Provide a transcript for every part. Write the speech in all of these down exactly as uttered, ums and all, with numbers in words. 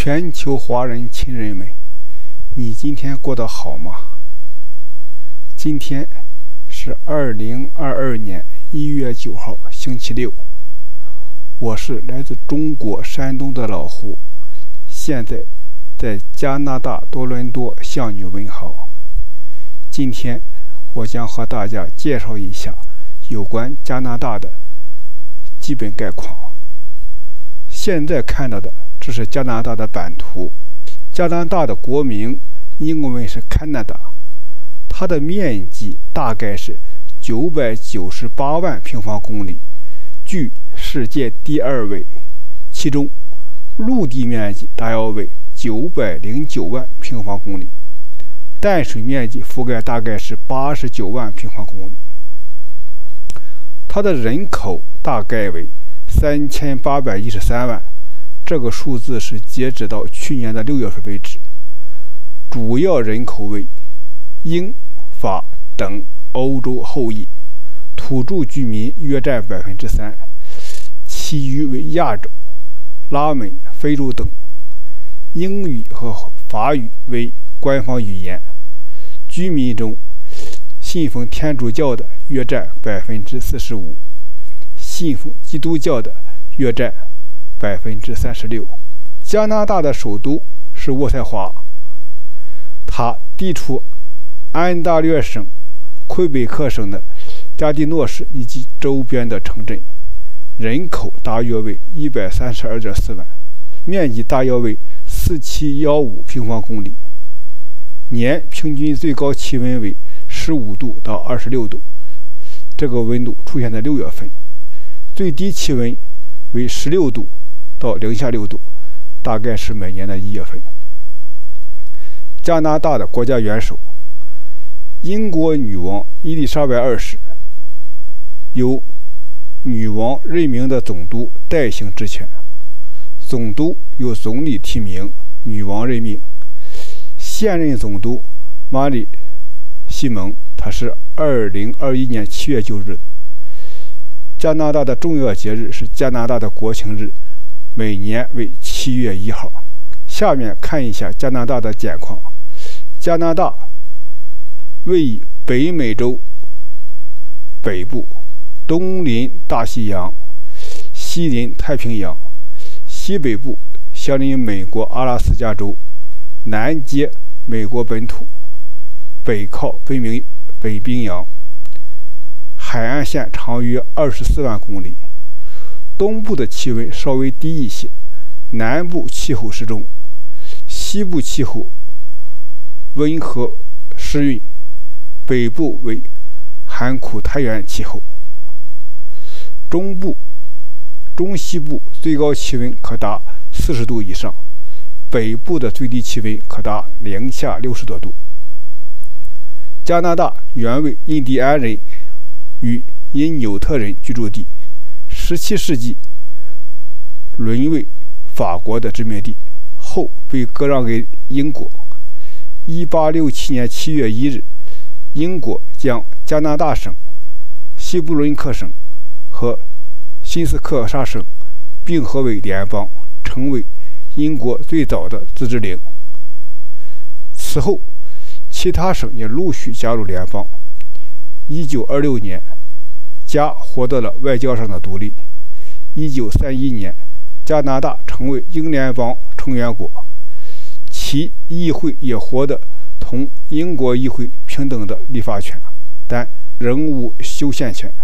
全球华人亲人们，你今天过得好吗？今天是二零二二年一月九号，星期六。我是来自中国山东的老胡，现在在加拿大多伦多向你问好。今天我将和大家介绍一下有关加拿大的基本概况。现在看到的这是加拿大的版图，加拿大的国名英文是 Canada， 它的面积大概是九百九十八万平方公里，居世界第二位，其中陆地面积大约为九百零九万平方公里，淡水面积覆盖大概是八十九万平方公里，它的人口大概为三千八百一十三万，这个数字是截止到去年的六月份为止。主要人口为英、法等欧洲后裔，土著居民约占百分之三，其余为亚洲、拉美、非洲等。英语和法语为官方语言，居民中信奉天主教的约占百分之四十五，信奉基督教的约占百分之三十六。加拿大的首都是渥太华，它地处安大略省、魁北克省的加蒂诺市以及周边的城镇，人口大约为一百三十二点四万，面积大约为四七一五平方公里，年平均最高气温为十五度到二十六度，这个温度出现在六月份，最低气温为十六度到零下六度，大概是每年的一月份。加拿大的国家元首，英国女王伊丽莎白二世，由女王任命的总督代行职权，总督由总理提名，女王任命。现任总督马里西蒙，他是二零二一年七月九日的。加拿大的重要节日是加拿大的国庆日，每年为七月一号。下面看一下加拿大的简况。加拿大位于北美洲北部，东临大西洋，西临太平洋，西北部相邻美国阿拉斯加州，南接美国本土，北靠北冰北冰洋，海岸线长约二十四万公里。东部的气温稍微低一些，南部气候适中，西部气候温和湿润，北部为寒苦太原气候。中部、中西部最高气温可达四十度以上，北部的最低气温可达零下六十多度。加拿大原为印第安人与因纽特人居住地，十七世纪沦为法国的殖民地，后被割让给英国。一八六七年七月一日，英国将加拿大省、西布伦克省和新斯克沙省并合为联邦，成为英国最早的自治领。此后，其他省也陆续加入联邦。一九二六年，加获得了外交上的独立。一九三一年，加拿大成为英联邦成员国，其议会也获得同英国议会平等的立法权，但仍无修宪权。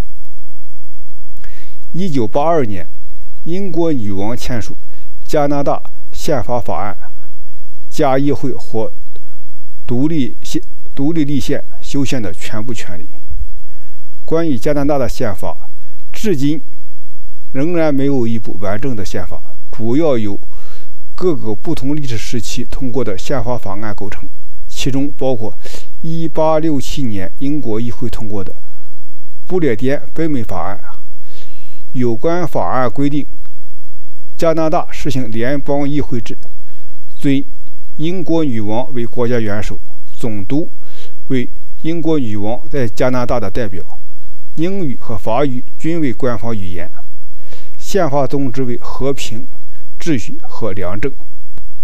一九八二年，英国女王签署加拿大宪法法案，加议会获独立宪独立立宪修宪的全部权利。关于加拿大的宪法，至今仍然没有一部完整的宪法，主要由各个不同历史时期通过的宪法法案构成，其中包括一八六七年英国议会通过的不列颠北美法案。有关法案规定，加拿大实行联邦议会制，尊英国女王为国家元首，总督为英国女王在加拿大的代表，英语和法语均为官方语言。宪法宗旨为和平、秩序和良政。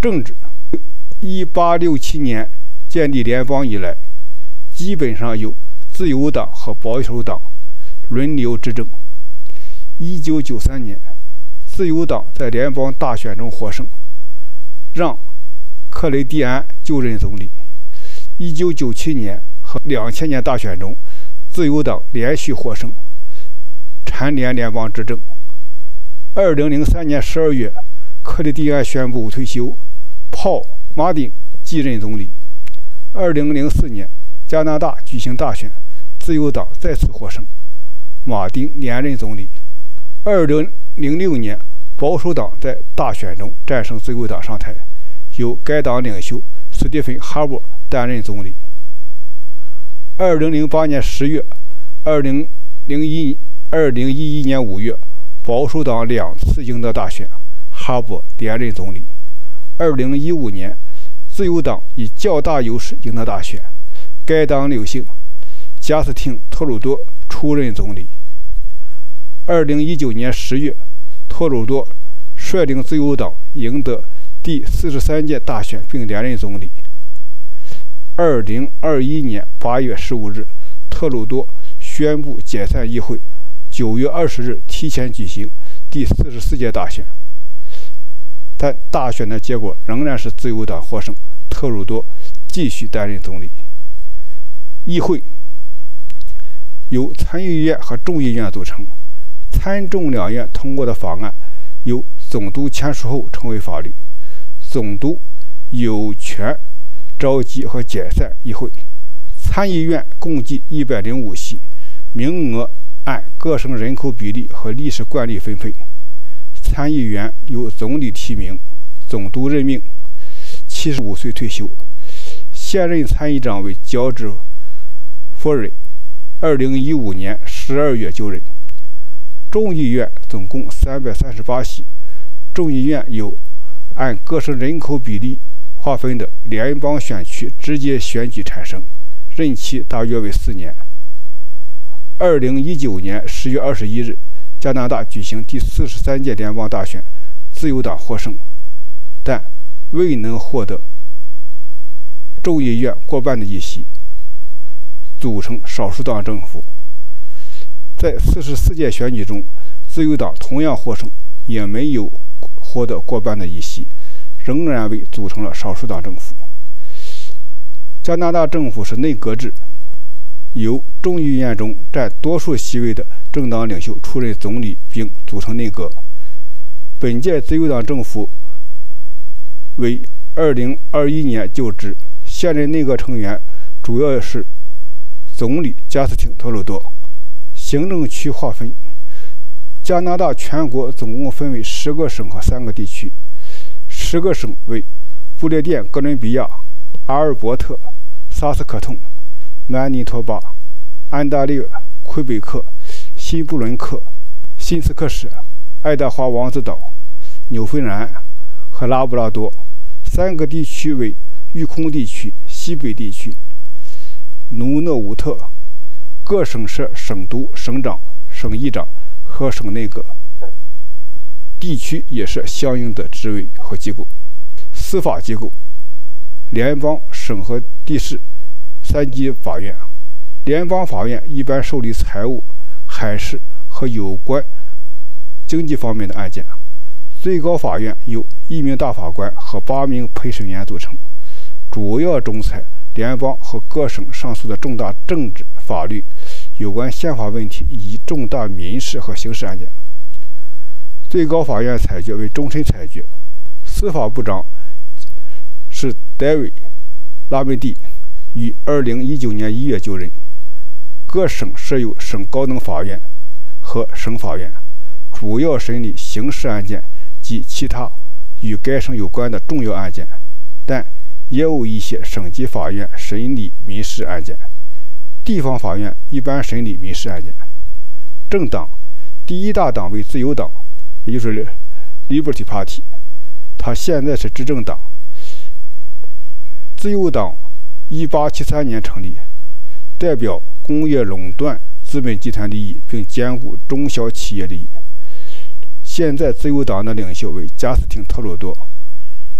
政治，一八六七年建立联邦以来，基本上由自由党和保守党轮流执政。一九九三年，自由党在联邦大选中获胜，让克雷蒂安就任总理。一九九七年和两千年大选中，自由党连续获胜，蝉联联邦执政。二零零三年十二月，克雷蒂安宣布退休，鲍·马丁继任总理。二零零四年，加拿大举行大选，自由党再次获胜，马丁连任总理。二零零六年，保守党在大选中战胜自由党上台，由该党领袖斯蒂芬·哈珀担任总理。二零零八年十月，二零零一二零一一年五月，保守党两次赢得大选，哈珀连任总理。二零一五年，自由党以较大优势赢得大选，该党领袖贾斯汀·特鲁多出任总理。二零一九年十月，特鲁多率领自由党赢得第四十三届大选并连任总理。二零二一年八月十五日，特鲁多宣布解散议会，九月二十日提前举行第四十四届大选，但大选的结果仍然是自由党获胜，特鲁多继续担任总理。议会由参议院和众议院组成，参众两院通过的法案由总督签署后成为法律，总督有权召集和解散议会。参议院共计一百零五席，名额按各省人口比例和历史惯例分配。参议员由总理提名，总督任命，七十五岁退休。现任参议长为乔治·福瑞，二零一五年十二月就任。众议院总共三百三十八席，众议院由按各省人口比例划分的联邦选区直接选举产生，任期大约为四年。二零一九年十月二十一日，加拿大举行第四十三届联邦大选，自由党获胜，但未能获得众议院过半的议席，组成少数党政府。在四十四届选举中，自由党同样获胜，也没有获得过半的议席，仍然为组成了少数党政府。加拿大政府是内阁制，由众议院中占多数席位的政党领袖出任总理并组成内阁。本届自由党政府为二零二一年就职，现任内阁成员主要是总理贾斯汀·特鲁多。行政区划分，加拿大全国总共分为十个省和三个地区。十个省为不列颠哥伦比亚、阿尔伯特、萨斯克通、曼尼托巴、安大略、魁北克、新布伦克、新斯克舍、爱德华王子岛、纽芬兰和拉布拉多。三个地区为育空地区、西北地区、努讷武特。各省设省督、省长、省议长和省内阁，地区也设相应的职位和机构。司法机构，联邦、省和地市三级法院。联邦法院一般受理财务、海事和有关经济方面的案件。最高法院由一名大法官和八名陪审员组成，主要仲裁联邦和各省上诉的重大政治、法律、有关宪法问题以及重大民事和刑事案件。最高法院裁决为终审裁决。司法部长是戴维·拉梅蒂，于二零一九年一月就任。各省设有省高等法院和省法院，主要审理刑事案件及其他与该省有关的重要案件，但也有一些省级法院审理民事案件。地方法院一般审理民事案件。政党，第一大党为自由党，也就是 Liberty Party， 它现在是执政党。自由党一八七三年成立，代表工业垄断资本集团利益，并兼顾中小企业利益。现在自由党的领袖为贾斯汀·特鲁多，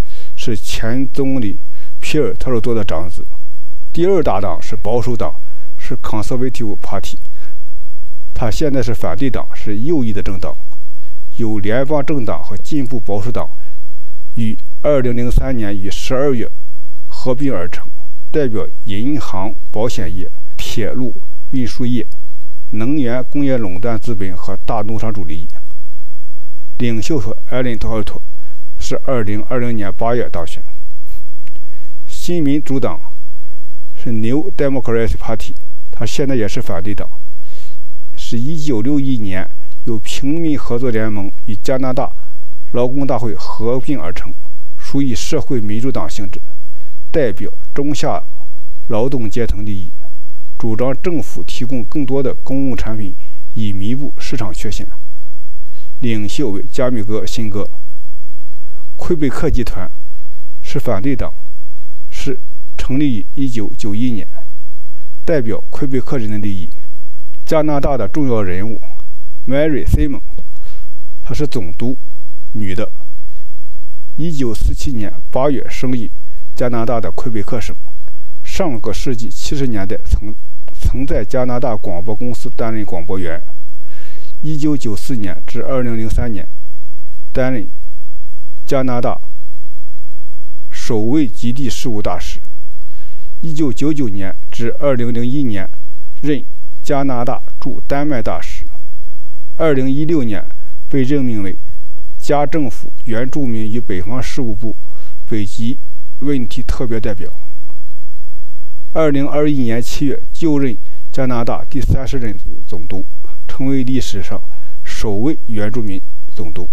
是前总理皮尔特鲁多的长子。第二大党是保守党，是 Conservative Party， 他现在是反对党，是右翼的政党，由联邦政党和进步保守党于二零零三年于十二月合并而成，代表银行、保险业、铁路运输业、能源工业垄断资本和大农场主利益。领袖是艾伦特尔托，是二零二零年八月当选。新民主党是 New Democratic Party， 他现在也是反对党，是一九六一年由平民合作联盟与加拿大劳工大会合并而成，属于社会民主党性质，代表中下劳动阶层利益，主张政府提供更多的公共产品以弥补市场缺陷。领袖为加米格·辛格。魁北克集团是反对党，是成立于一九九一年，代表魁北克人的利益。加拿大的重要人物 Mary Simon， 她是总督，女的，一九四七年八月生于加拿大的魁北克省，上个世纪七十年代曾曾在加拿大广播公司担任广播员。一九九四年至二零零三年担任加拿大首位极地事务大使。一九九九年至二零零一年任加拿大驻丹麦大使。二零一六年被任命为加政府原住民与北方事务部北极问题特别代表。二零二一年七月就任加拿大第三十任总督，成为历史上首位原住民总督。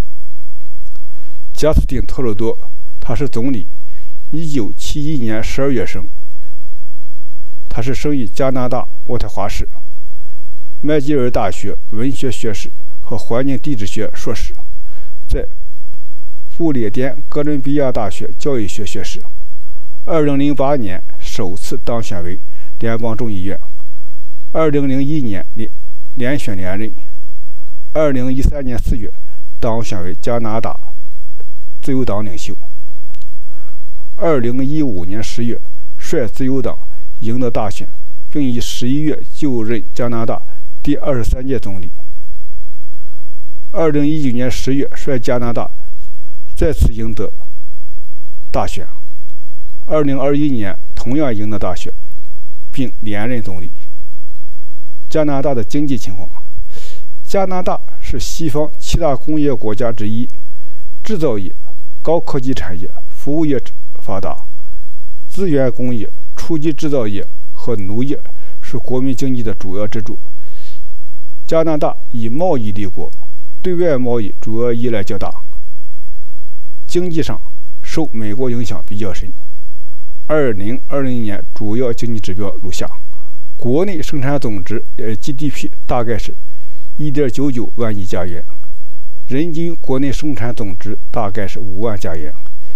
贾斯汀·特鲁多，他是总理，一九七一年十二月生，他是生于加拿大渥太华市，麦吉尔大学文学学士和环境地质学硕士，在不列颠哥伦比亚大学教育学学士。二零零八年首次当选为联邦众议院，二零零一年连连选连任，二零一三年四月当选为加拿大自由党领袖。二零一五年十月率自由党赢得大选，并于十一月就任加拿大第二十三届总理。二零一九年十月率加拿大再次赢得大选，二零二一年同样赢得大选，并连任总理。加拿大的经济情况，加拿大是西方七大工业国家之一，制造业、高科技产业、服务业发达，资源工业、初级制造业和农业是国民经济的主要支柱。加拿大以贸易立国，对外贸易主要依赖较大，经济上受美国影响比较深。二零二零年主要经济指标如下：国内生产总值呃 G D P 大概是 一点九九万亿加元，人均国内生产总值大概是五万加元，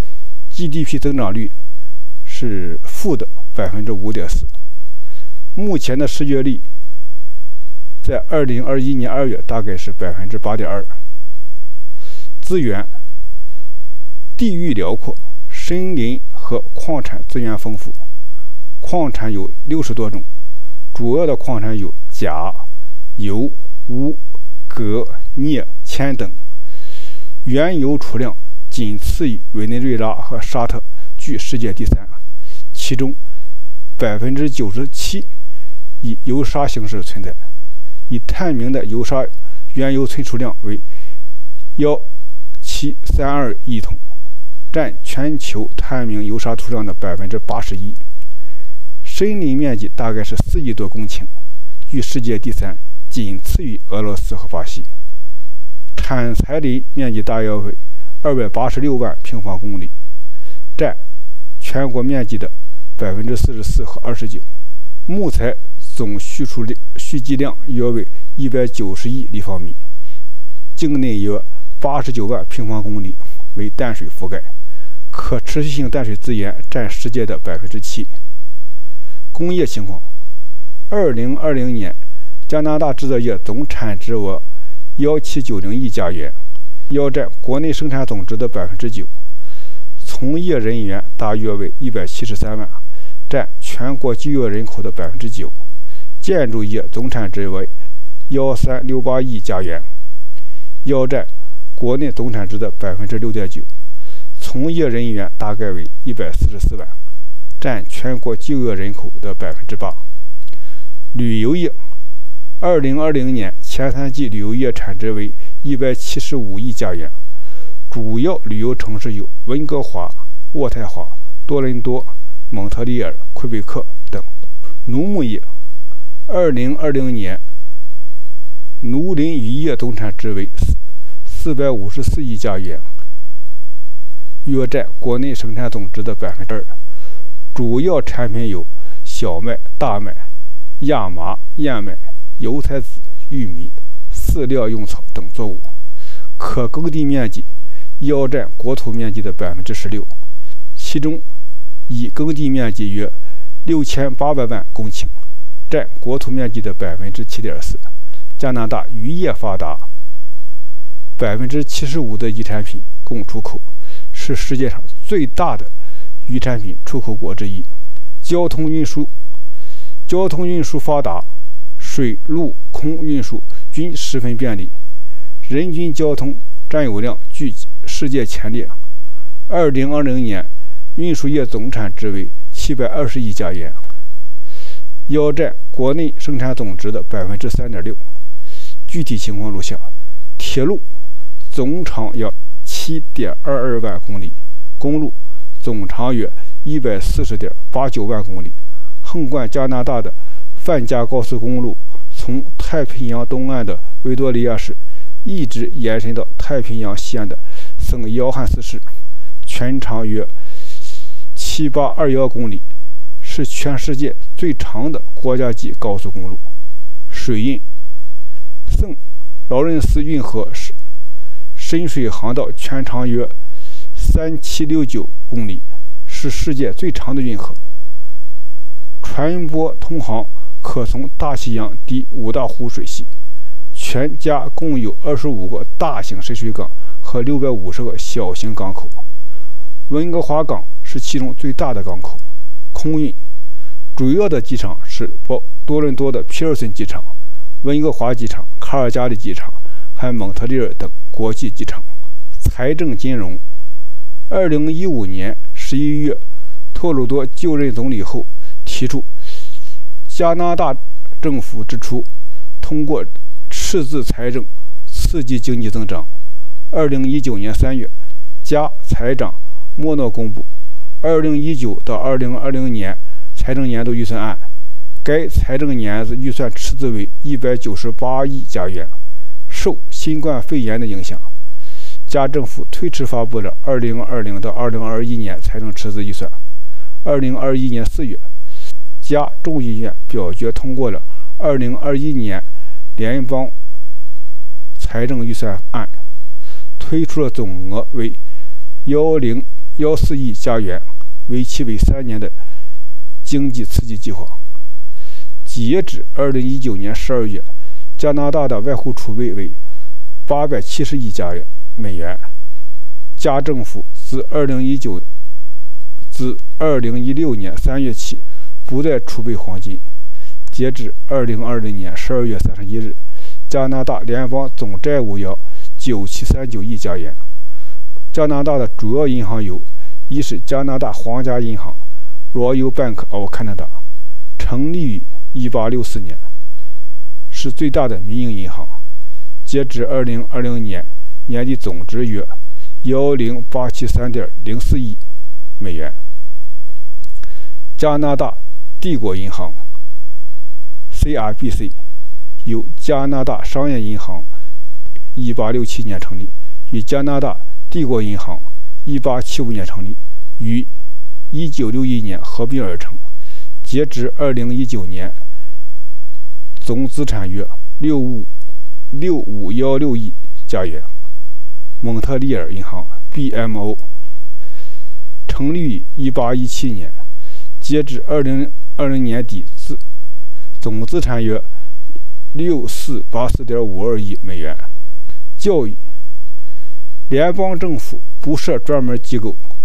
G D P 增长率是负的 百分之五点四。 目前的失业率在二零二一年二月大概是 百分之八点二。 资源地域辽阔，森林和矿产资源丰富，矿产有六十多种，主要的矿产有钾、油、钨、铬、镍、铅等。原油储量仅次于委内瑞拉和沙特，居世界第三，其中 百分之九十七 以油砂形式存在。以探明的油砂原油存储量为一千七百三十二亿桶，占全球探明油砂储量的 百分之八十一。 森林面积大概是四亿多公顷，居世界第三，仅次于俄罗斯和巴西。产材林面积大约为二百八十六万平方公里，占全国面积的 百分之四十四和二十九。木材总蓄储量蓄积量约为一百九十亿立方米，境内约八十九万平方公里为淡水覆盖，可持续性淡水资源占世界的 百分之七。 工业情况，二零二零年加拿大制造业总产值为一千七百九十亿加元，要占国内生产总值的 百分之九。 从从业人员大约为一百七十三万，占全国就业人口的百分之九。建筑业总产值为幺三六八亿加元，要占国内总产值的百分之六点九。从业人员大概为一百四十四万，占全国就业人口的百分之八。旅游业，二零二零年前三季旅游业产值为一百七十五亿加元，主要旅游城市有温哥华、渥太华、多伦多、蒙特利尔、魁北克等。农牧业，二零二零年农林渔业总产值为四百五十四亿加元，约占国内生产总值的百分之二。主要产品有小麦、大麦、亚麻、燕麦、油菜籽、玉米、饲料用草等作物。可耕地面积要占国土面积的百分之十六，其中已耕地面积约六千八百万公顷，占国土面积的百分之七点四。加拿大渔业发达，百分之七十五的渔产品供出口，是世界上最大的渔产品出口国之一。交通运输，交通运输发达，水陆空运输均十分便利，人均交通占有量居世界前列。二零二零年运输业总产值为七百二十亿加元，要占国内生产总值的百分之三点六。具体情况如下：铁路总长约七点二二万公里，公路总长约一百四十点八九万公里。横贯加拿大的泛加高速公路，从太平洋东岸的维多利亚市一直延伸到太平洋西岸的圣约翰斯市，全长约七八二一公里，是全世界最长的国家级高速公路。水运，圣劳伦斯运河深水航道全长约三七六九公里，是世界最长的运河。船舶通航可从大西洋第五大湖水系。全家共有二十五个大型深水港和六百五十个小型港口，温哥华港是其中最大的港口。空运，主要的机场是包多伦多的皮尔森机场、温哥华机场、卡尔加里机场，还有蒙特利尔等国际机场。财政金融，二零一五年十一月，特鲁多就任总理后提出，加拿大政府支出通过赤字财政刺激经济增长。二零一九年三月，加财长莫诺公布二零一九到二零二零年财政年度预算案，该财政年度预算赤字为一百九十八亿加元。受新冠肺炎的影响，加政府推迟发布了二零二零到二零二一年财政赤字预算。二零二一年四月，加众议院表决通过了二零二一年联邦财政预算案，推出了总额为幺零幺四亿加元，为期为三年的经济刺激计划。截止二零一九年十二月，加拿大的外汇储备为八百七十亿加元美元。加政府自二零一九自二零一六年三月起不再储备黄金。截至二零二零年十二月三十一日，加拿大联邦总债务要九七三九亿加元。加拿大的主要银行有：一是加拿大皇家银行 （Royal Bank of Canada）， 成立于一八六四年，是最大的民营银行。截至二零二零年年底，总值约一零八七三点零四亿美元。加拿大帝国银行 （C R B C） 由加拿大商业银行一八六七年成立，与加拿大帝国银行一八七五年成立，于一九六一年合并而成。截至二零一九年，总资产约六五六五幺六亿加元。蒙特利尔银行 B M O 成立于一八一七年，截至二零二零年底，资总资产约六四八四点五二亿美元。教育，联邦政府不设专门机构，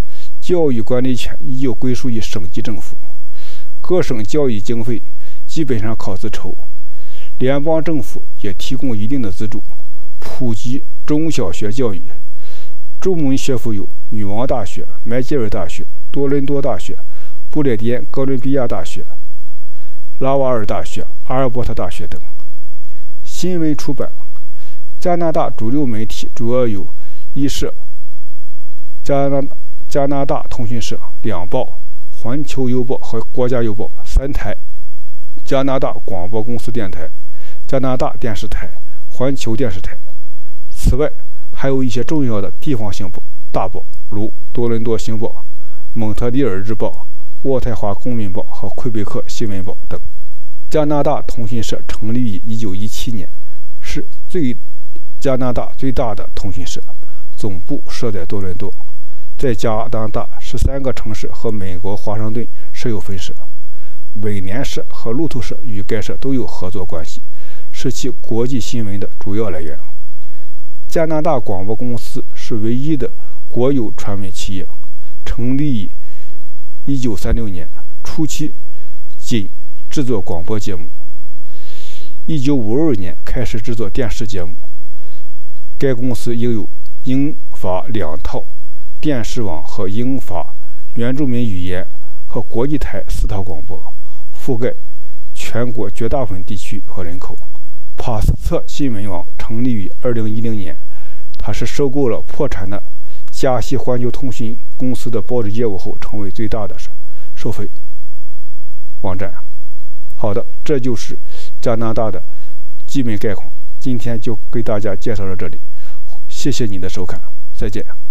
教育管理权依旧归属于省级政府，各省教育经费基本上靠自筹，联邦政府也提供一定的资助，普及中小学教育。中文学府有女王大学、麦吉尔大学、多伦多大学、不列颠哥伦比亚大学、拉瓦尔大学、阿尔伯特大学等。新闻出版，加拿大主流媒体主要有一社、加拿加拿大通讯社、两报、环球邮报和国家邮报三台，加拿大广播公司电台、加拿大电视台、环球电视台。此外，还有一些重要的地方性报大报，如多伦多星报、蒙特利尔日报、渥太华公民报和魁北克新闻报等。加拿大通讯社成立于一九一七年，是最加拿大最大的通讯社，总部设在多伦多。在加拿大十三个城市和美国华盛顿设有分社。美联社和路透社与该社都有合作关系，是其国际新闻的主要来源。加拿大广播公司是唯一的国有传媒企业，成立于一九三六年，初期仅制作广播节目。一九五二年开始制作电视节目。该公司拥有英法两套电视网和英法原住民语言和国际台四套广播，覆盖全国绝大部分地区和人口。帕斯特新闻网成立于二零一零年，它是收购了破产的加西环球通讯公司的报纸业务后，成为最大的收费网站。好的，这就是加拿大的基本概况。今天就给大家介绍到这里，谢谢你的收看，再见。